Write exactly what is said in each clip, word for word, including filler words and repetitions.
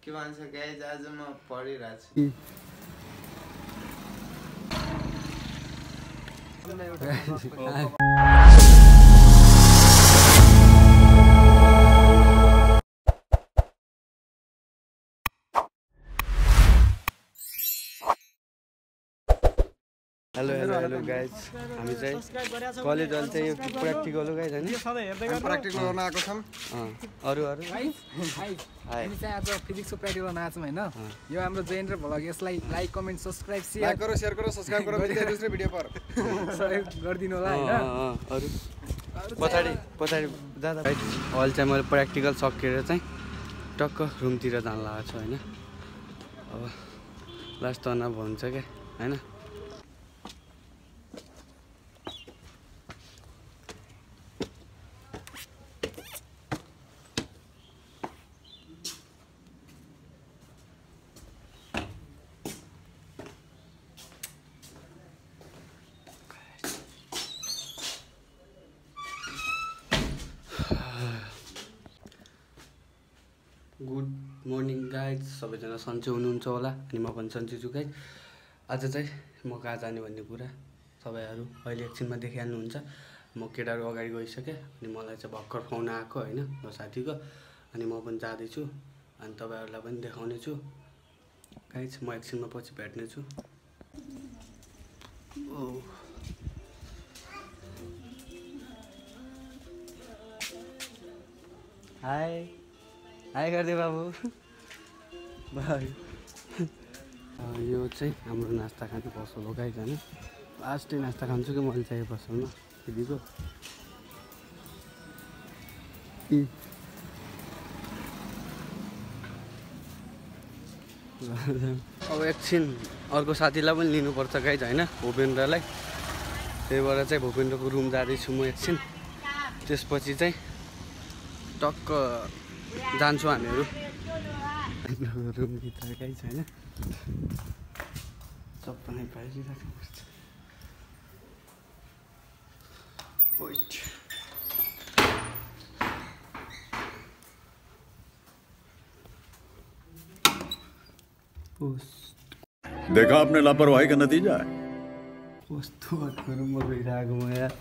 के भन्छ गाइज आज म पढिरहेको छु। हेलो हेलो हेलो गाइज हामी चाहिँ कलेज अहिले चाहिँ यो प्र्याक्टिकल हो गाइज हैन प्र्याक्टिकल गर्न आएको छौँ। अरू अरू हामी चाहिँ आज फिजिक्सको प्र्याक्टिकल गर्न आएको छौँ हैन। यो हाम्रो जेनर भ्लग, यसलाई like comment subscribe share like करो शेयर करो सब्स्क्राइब करो मिल्दै दूसरे भिडियो पर सहयोग गरिदिनु होला हैन। अरू पछाडि पछाडि जाँदा अहिले चाहिँ मैले प्र्याक्टिकल सकेर चाहिँ टक्क रुमतिर जान लागेको छु हैन। अब लास्ट तनाव हुन्छ क्या हैन। गुड मर्निङ गाइज, सबैजना सन्चै हुनुहुन्छ होला अनि म पनि सन्चै छु गाइज। आज चाहिँ म कहाँ जाने भन्ने कुरा तपाईँहरू अहिले एकछिनमा देखिहाल्नुहुन्छ। म केटाहरू अगाडि गइसकेँ अनि मलाई चाहिँ भर्खर फोन आएको होइन म साथीको, अनि म पनि जाँदैछु अनि तपाईँहरूलाई पनि देखाउने छु गाइज। म एकछिनमा पछि भेट्ने छु। ओ हाई हाई गरिदिए बाबु भाइ। यो चाहिँ हाम्रो नास्ता खाने पसल हो गाइज होइन। लास्टै नास्ता खान्छु कि मैले चाहिँ पसलमा दिदीको। अब एकछिन अर्को साथीलाई पनि लिनुपर्छ गाइज होइन, भूपेन्द्रलाई। त्यही भएर चाहिँ भूपेन्द्रको रुम जाँदैछु म एकछिन। त्यसपछि चाहिँ टक्क जान्छौँ हामीहरू रुमभित्र गाइज होइन। सबै पाइराख्नुपर्छ। देखा आपने लापरवाही का नतीजा है। कस्तो रुममा गइरहेको म यार।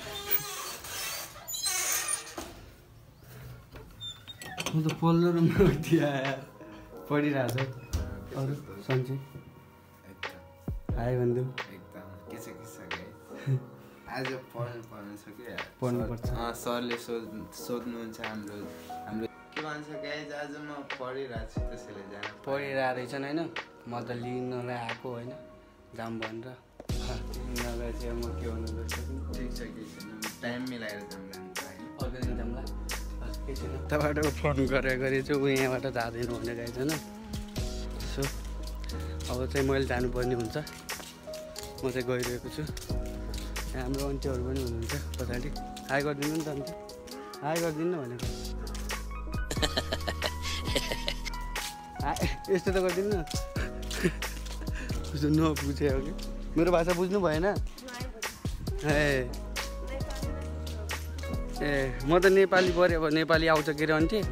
म त पल्लो रुममा गइदिएँ यार, पढिरहेको छ। अरू सन्चै हाई भनिदेऊ। एकदम के छ के छ गाइज, आज पढ्नु पर्ने छ कि पढ्नुपर्छ। सरले सोध सोध्नुहुन्छ हाम्रो हाम्रो के भन्छ गाइज आज म पढिरहेको छु त्यसैले जान पढिरहेको रहेछन् होइन। म त लिनलाई आएको होइन जाम भनेर। लिनलाई चाहिँ म के भन्नु पर्छ। ठिक छ केही छैन, टाइम मिलाएर जाऊँ अर्को दिन जाउँला। उताबाट फोन गरेर गरे चाहिँ ऊ यहाँबाट जाँदैन भने गाइज होइन। सो अब चाहिँ मैले जानुपर्ने हुन्छ। म चाहिँ गइरहेको छु। यहाँ हाम्रो अन्टीहरू पनि हुनुहुन्छ पछाडि। हाई गरिदिनु नि त अन्त, हाई गरिदिनु भनेको। यस्तो त गरिदिनु न। नबुझे हो कि मेरो भाषा बुझ्नु भएन। ए ए म त नेपाली पऱ्यो, अब नेपाली आउँछ के अरे अन्टी।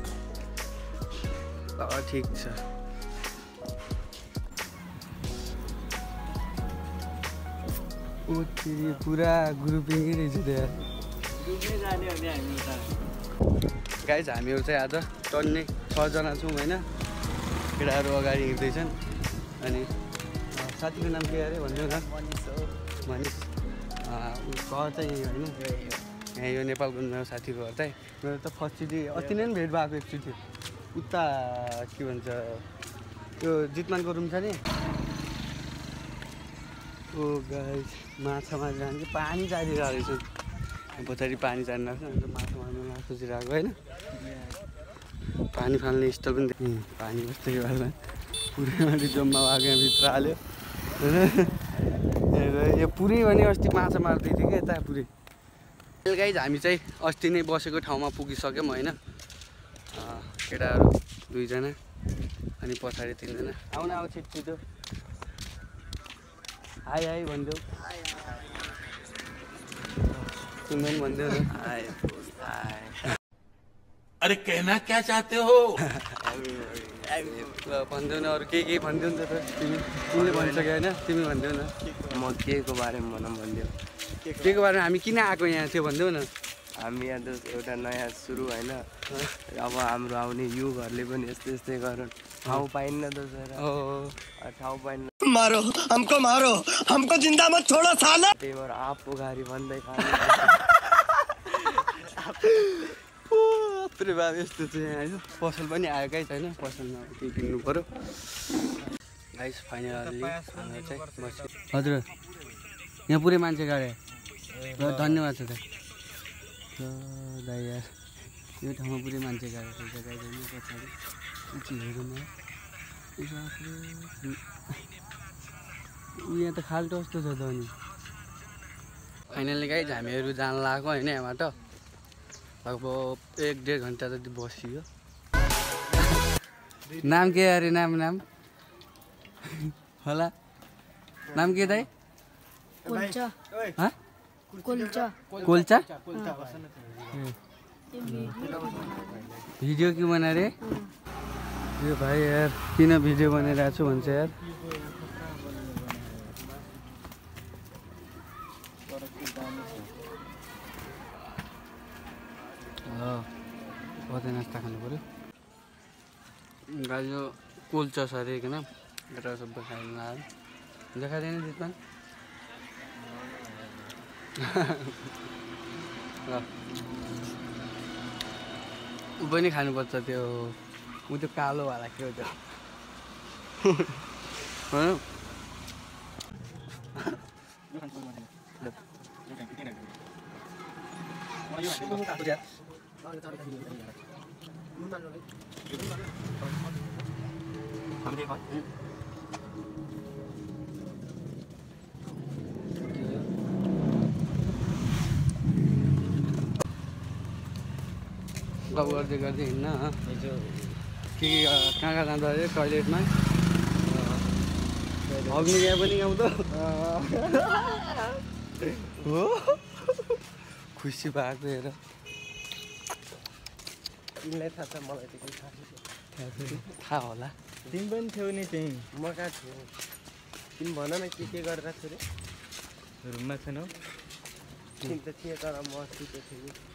ल ठिक छ। ओ फेरि पुरा ग्रुपिङै रहेछ त्यहाँ गाइज। हामीहरू चाहिँ आज टन्नै छजना छौँ होइन। केटाहरू अगाडि हिँड्दैछन् अनि साथीको नाम के अरे भन्नु न। मनिष। घर चाहिँ होइन यहाँ यो नेपालको मेरो साथीको घर चाहिँ। मेरो त फर्स्टचोटि अस्ति नै भेट भएको एकचोटि उता के भन्छ यो जितमानको रुम छ नि। ओ गाइज माछा मार्न जानु कि पानी चारिरहेको रहेछ। पछाडि पानी चार्न लाग्छ अन्त माछा मार्नु लाग्छ सोचिरहेको होइन। पानी फाल्ने स्टल पनि देख्ने पानी बस्दै बेला पुरै माथि जम्मा भएको यहाँभित्र हाल्यो होइन। यो पुरै भने अस्ति माछा मार्दै थियो क्या यता पुरै। गाइज हामी चाहिँ अस्ति नै बसेको ठाउँमा पुगिसक्यौँ होइन। केटाहरू दुईजना अनि पछाडि तिनजना। आउन आऊ छिटो छिटो। हाई हाई भनिदेऊ। तिमीले पनि भनिदेऊ न हाई हाई। अरे कहना क्या चाहते हो? ल भन्देऊ न अरू के के भन्देऊ नि त तिमी तिमीले भनिसक्यो होइन तिमी भन्देऊ न म के को बारेमा भनौँ भनिदियो के को बारेमा हामी किन आएको यहाँ त्यो भन्देऊ न हामी यहाँ त एउटा नयाँ सुरु होइन अब हाम्रो आउने युगहरूले पनि यस्तै यस्तै गरौँ ठाउँ पाइन्न त सर ओ ठाउँ पाइन्न मारो हमको मारो हमको जिंदा मत छोड़ो साला त्यही भएर आफू घारी भन्दै खानु पुरै बाब यस्तो चाहिँ होइन पसल पनि आयो गाइस होइन पसलमा के किन्नु पऱ्यो गाइस फाइनली चाहिँ बस्यो हजुर यहाँ पुरै मान्छे गाड्यो ल धन्यवाद छ दाइ ल दाइ यार यो ठाउँमा पुरै मान्छे गाड्यो रहेछ गाइस होइन पछाडि हेरौँ ऊ यहाँ त खाल्टो जस्तो छ त अनि फाइनली गाइस हामीहरू जान लागेको होइन यहाँबाट लगभग एक डेढ घन्टा जति बसियो नाम के अरे नाम नाम होला नाम के दाइ कुल्चा हाँ कुल्चा कोल्चा भिडियो क्यों बना रे यो भाइ यार किन भिडियो बनाइरहेको छु भन्छ यार कतै नास्ता खानु पऱ्यो गाई यो कुल्चा छ अरे किन यता सबै खानु लाग्यो देखाइदिएन जितमान ऊ पनि खानुपर्छ त्यो ऊ त्यो कालोवाला के हो त्यो होइन गफ गर्दै गर्दै हिँड्न के कहाँ कहाँ जाँदा अरे टोइलेटमा भग्ने गए पनि गाउँदो हो खुसी भएको हेर तिमीलाई थाहा छ मलाई त केही थाहा छैन थाहा होला तिमी पनि थियौ नि त्यहीँ म कहाँ थिएँ तिमी भन न के के गरिरहेको थियो अरे रुममा छैनौ तिमी त थिए तर म अस्ति त थिएँ